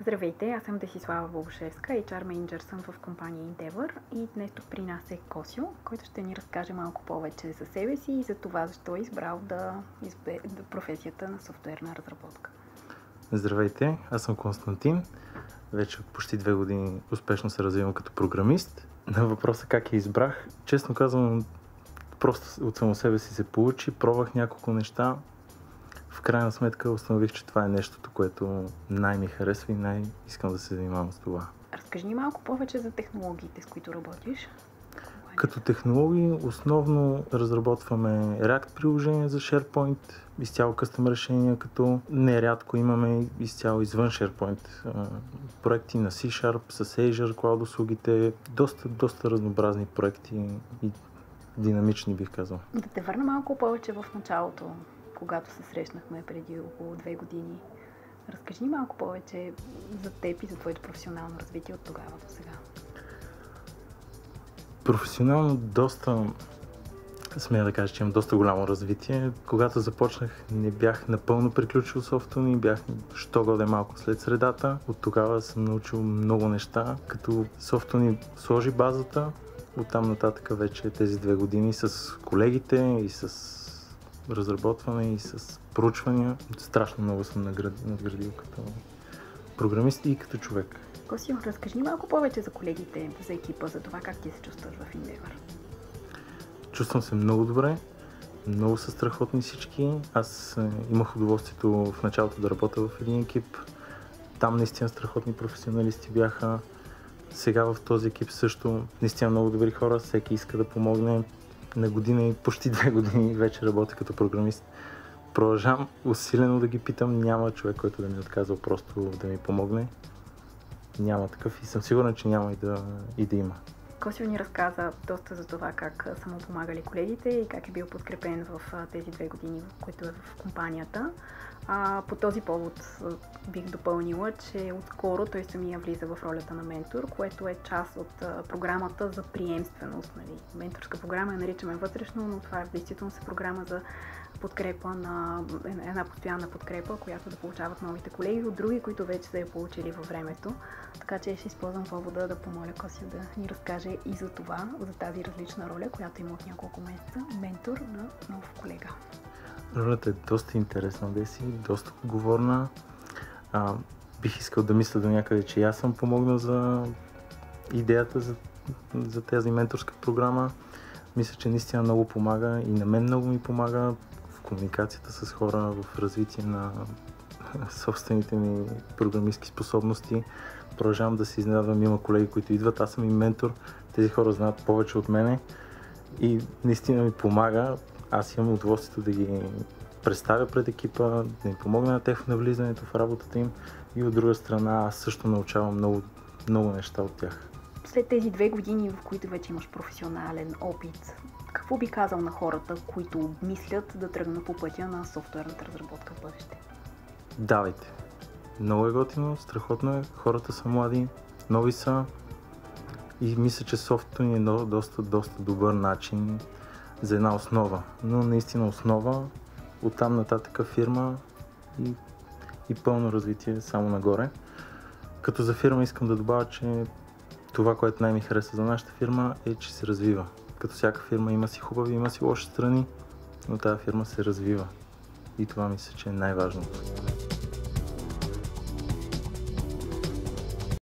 Здравейте, аз съм Десислава Богушевска, HR менеджер съм в компания Endeavor и днес тук при нас е Косио, който ще ни разкаже малко повече за себе си и за това защо е избрал професията на софтуерна разработка. Здравейте, аз съм Константин. Вече почти 2 години успешно се развивам като програмист. На въпроса как я избрах, честно казвам, просто от само себе си се получи, пробвах няколко неща. В крайна сметка установих, че това е нещото, което най-ми харесва и най-искам да се занимавам с това. Разкажи ни малко повече за технологиите, с които работиш. Като технологии основно разработваме React приложения за SharePoint, изцяло къстъм решения, като нерядко имаме изцяло извън SharePoint проекти на C#, с Azure, Cloud услугите, доста разнообразни проекти и динамични, бих казал. Да те върна малко повече в началото, когато се срещнахме преди около 2 години. Разкажи ни малко повече за теб и за твоето професионално развитие от тогава до сега. Професионално смея да кажа, че имам доста голямо развитие. Когато започнах, не бях напълно приключил софтуни, бях що годе малко след средата. От тогава съм научил много неща, като софтуни сложи базата. Оттам нататък вече тези 2 години с колегите и с разработване и с проучвания. Страшно много съм надградил като програмист и като човек. Косио, разкажи малко повече за колегите, за екипа, за това как ти се чувстваш в Endeavor. Чувствам се много добре, много са страхотни всички. Аз имах удоволствието в началото да работя в един екип. Там наистина страхотни професионалисти бяха. Сега в този екип също наистина много добри хора, всеки иска да помогне. На година и почти 2 години вече работя като програмист. Продължавам усилено да ги питам, няма човек, който да ми отказва просто да ми помогне. Няма такъв и съм сигурен, че няма и да има. Косио ни разказа доста за това как са му помагали колегите и как е бил подкрепен в тези 2 години, в които е в компанията. По този повод бих допълнила, че отскоро той самия влиза в ролята на ментор, което е част от програмата за приемственост. Нали. Менторска програма я наричаме вътрешно, но това е в действителност програма за подкрепа една постоянна подкрепа, която да получават новите колеги от други, които вече са я получили във времето. Така че ще използвам повода да помоля Косио да ни разкаже и за това, за тази различна роля, която има от няколко месеца, ментор на нов колега. Ролята е доста интересна, Деси, доста отговорна. Бих искал да мисля до някъде, че аз съм помогнал за идеята за тази менторска програма. Мисля, че наистина много помага и на мен много ми помага в комуникацията с хора, в развитие на собствените ми програмистки способности. Продължавам да се изненадвам, има колеги, които идват, аз съм им ментор, тези хора знаят повече от мене и наистина ми помага. Аз имам удоволствието да ги представя пред екипа, да им помогна на тях в навлизането в работата им и от друга страна аз също научавам много неща от тях. След тези 2 години, в които вече имаш професионален опит, какво би казал на хората, които мислят да тръгнат по пътя на софтуерната разработка в бъдеще? Давайте! Много е готино, страхотно е, хората са млади, нови са и мисля, че софтуер е доста добър начин за една основа, но наистина основа, оттам нататък фирма и пълно развитие само нагоре. Като за фирма искам да добавя, че това, което най-ми харесва за нашата фирма е, че се развива. Като всяка фирма има си хубави, има си лоши страни, но тази фирма се развива и това мисля, че е най-важното.